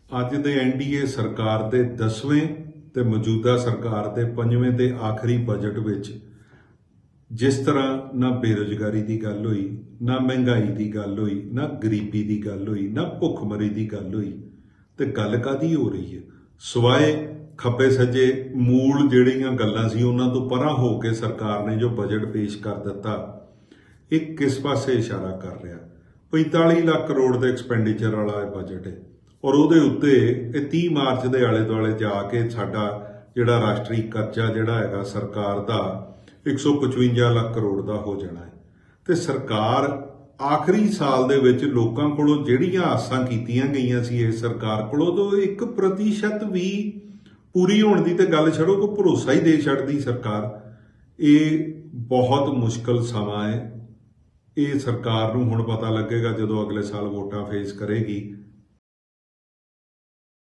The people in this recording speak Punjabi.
ਅੱਜ ਦੇ एनडीए सरकार के 10वें ते मौजूदा सरकार के 5वें ते आखिरी बजट विच जिस तरह ना बेरोजगारी की गल हुई, ना महंगाई की गल हुई, ना गरीबी की गल हुई, ना भुखमरी की गल हुई, तो गल कादी हो रही है सिवाए खब्बे सज्जे मूल जिहड़ियां गल्लां सी उन्हां तो परां हो के सरकार ने जो बजट पेश कर दिता एक किस पासे इशारा कर रहा। 45 लाख करोड़ के एक्सपेंडिचर वाला बजट है और ਉਹਦੇ ਉੱਤੇ ਇਹ 30 ਮਾਰਚ ਦੇ ਆਲੇ ਦੁਆਲੇ ਜਾ ਕੇ ਸਾਡਾ ਜਿਹੜਾ ਰਾਸ਼ਟਰੀ ਕਰਜ਼ਾ ਜਿਹੜਾ ਹੈਗਾ ਸਰਕਾਰ ਦਾ 155 ਲੱਖ ਕਰੋੜ ਦਾ ਹੋ ਜਾਣਾ ਹੈ। ਤੇ ਸਰਕਾਰ ਆਖਰੀ ਸਾਲ ਦੇ ਵਿੱਚ ਲੋਕਾਂ ਕੋਲੋਂ ਜਿਹੜੀਆਂ ਆਸਾਂ ਕੀਤੀਆਂ ਗਈਆਂ ਸੀ ਇਸ ਸਰਕਾਰ ਕੋਲੋਂ ਤੋਂ 1% ਵੀ ਪੂਰੀ ਹੋਣ ਦੀ ਤੇ ਗੱਲ ਛੱਡੋ ਕੋਈ ਭਰੋਸਾ ਹੀ ਦੇ ਛੱਡਦੀ ਸਰਕਾਰ। ਇਹ ਬਹੁਤ ਮੁਸ਼ਕਲ ਸਮਾਂ ਹੈ। ਇਹ ਸਰਕਾਰ ਨੂੰ ਹੁਣ ਪਤਾ ਲੱਗੇਗਾ ਜਦੋਂ ਅਗਲੇ ਸਾਲ ਵੋਟਾਂ ਫੇਸ ਕਰੇਗੀ